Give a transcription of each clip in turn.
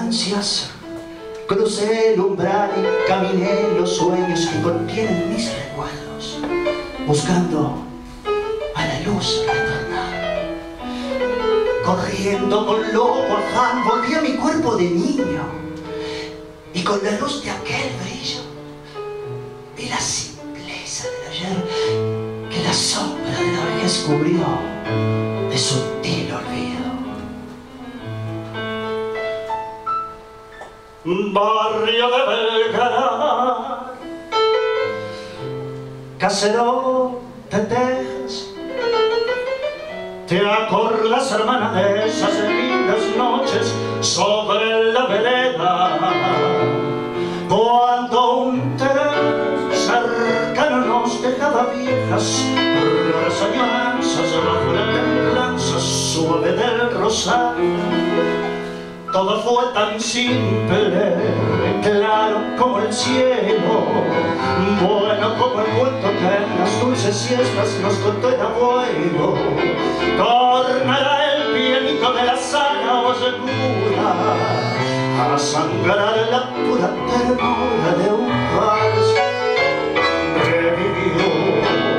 ansias crucé el umbral y caminé los sueños que contienen mis recuerdos, buscando a la luz retornar. Corriendo con loco afán, volví a mi cuerpo de niño, y con la luz de aquel brillo vi la simpleza del ayer que la sombra de la vejez cubrió de sutil olvido. Barrio de Belgrano, casero de Texas, ¿te acuerdas, hermana, de esas lindas noches sobre la vereda? Cuando un tren cercano nos dejaba viejas, raras añoranzas bajo la templanza suave del rosario. Todo fue tan simple, claro como el cielo, bueno como el cuento que en las dulces siestas nos contó el abuelo. Tornará el pianito de la sana o segura a sangrar la pura ternura de un vals. Revivió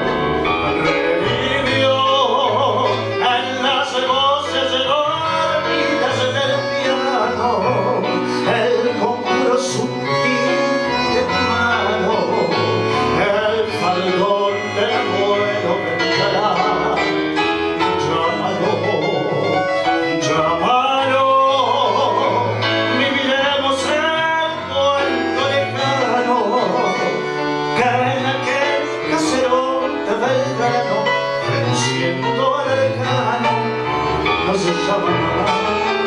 en las voces dormidas del piano el conjuro sutil de tu mano, el faldón del abuelo vendrá. Llámalo, viviremos el cuento lejano que en aquel caserón de Belgrano, venciendo al arcano, nos llamará.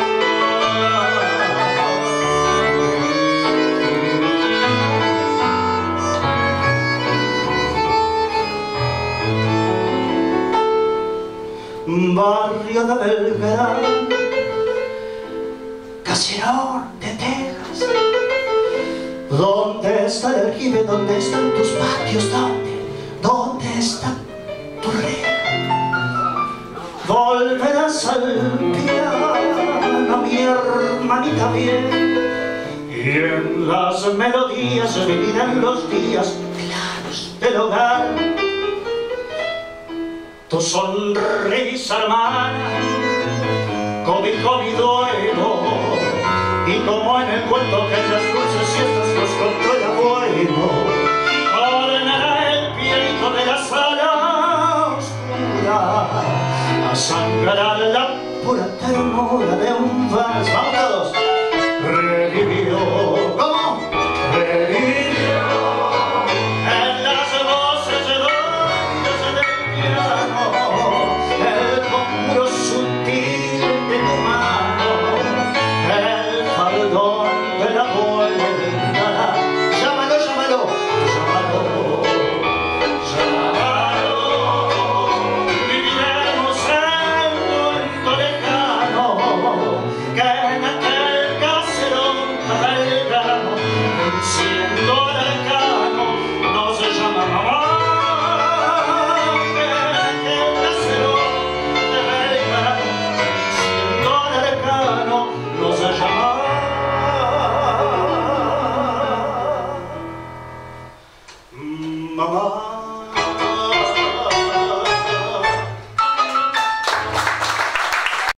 Barrio de Belgrano, caserón de Texas, ¿dónde está el aljibe? ¿Dónde están tus patios? ¿Dónde está tu reja? Volverás al piano, mi hermanita bien, y en las melodías vivirán los días claros del hogar. Tu sonrisa, hermana, cobijó mi duelo, y como en el cuento que en las dulces siestas nos contó el abuelo, ordenará el pianito de la sala oscura a sangrar la pura ternura de un vals. ¡Vamos todos!